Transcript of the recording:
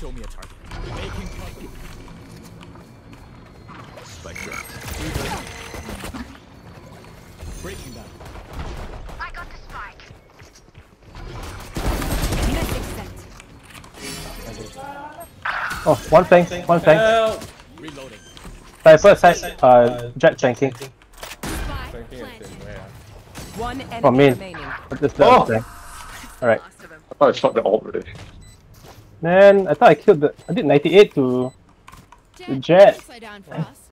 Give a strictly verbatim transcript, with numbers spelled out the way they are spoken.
Show me a target. Making cover. Spike dropped. Breaking down. I got the spike. Oh, one flank, one flank. Help! Reloading. Sniper side, uh, jet flanking. Flanking is in where? One enemy From me. remaining. Just the Oh! flank. Alright. I thought I shot the orb already. Man, I thought I killed the. I did ninety-eight to. to jet. Slow down for us.